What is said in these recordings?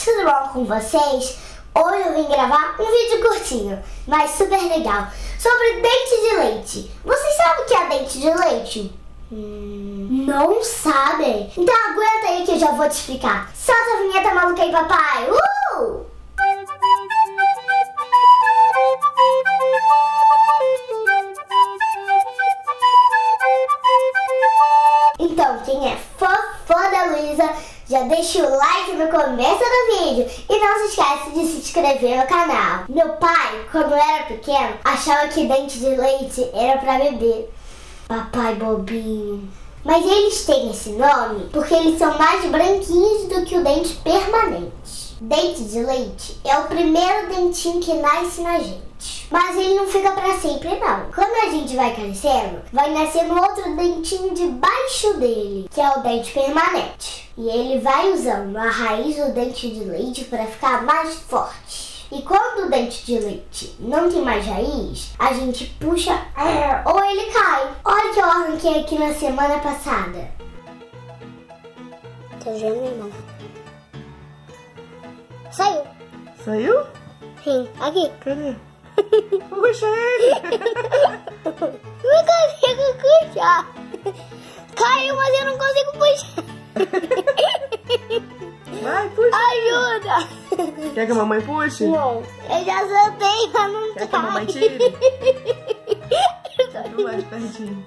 tudo bom com vocês? Hoje eu vim gravar um vídeo curtinho, mas super legal, sobre dente de leite. Vocês sabem o que é dente de leite? Não sabem? Então aguenta aí que eu já vou te explicar. Solta a vinheta maluca aí, papai! Então, quem é fã da Luísa, já deixa o like no começo do vídeo e não se esquece de se inscrever no canal. Meu pai, quando era pequeno, achava que dente de leite era pra bebê. Papai bobinho. Mas eles têm esse nome porque eles são mais branquinhos do que o dente permanente. Dente de leite é o primeiro dentinho que nasce na gente. Mas ele não fica pra sempre, não. Quando a gente vai crescendo, vai nascendo outro dentinho debaixo dele, que é o dente permanente. E ele vai usando a raiz do dente de leite para ficar mais forte. E quando o dente de leite não tem mais raiz, a gente puxa ou ele cai. Olha que eu arranquei aqui na semana passada. Tá vendo, irmão? Saiu. Saiu? Sim, aqui. Cadê? Puxa ele! Não consigo puxar. Caiu, mas eu não consigo puxar. Vai, puxa! Ajuda! Quer que a mamãe puxe? Não, eu já soltei, mas não Quer que a mamãe tire? Chega mais pertinho.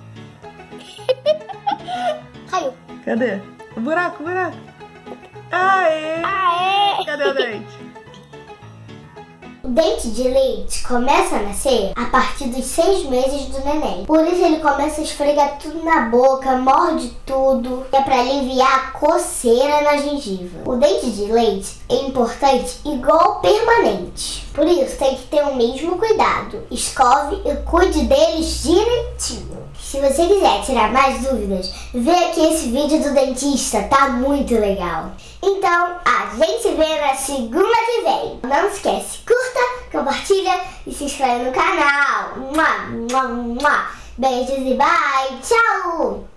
Caiu. Cadê? O buraco, o buraco. Aê! Aê! Cadê o dente? O dente de leite começa a nascer a partir dos 6 meses do neném. Por isso ele começa a esfregar tudo na boca, morde tudo. É para aliviar a coceira na gengiva. O dente de leite é importante igual ao permanente. Por isso tem que ter o mesmo cuidado. Escove e cuide deles direitinho. Se você quiser tirar mais dúvidas, vê aqui esse vídeo do dentista, tá muito legal. Então, a gente se vê na segunda que vem. Não esquece, curta, compartilha e se inscreve no canal. Beijos e bye, tchau!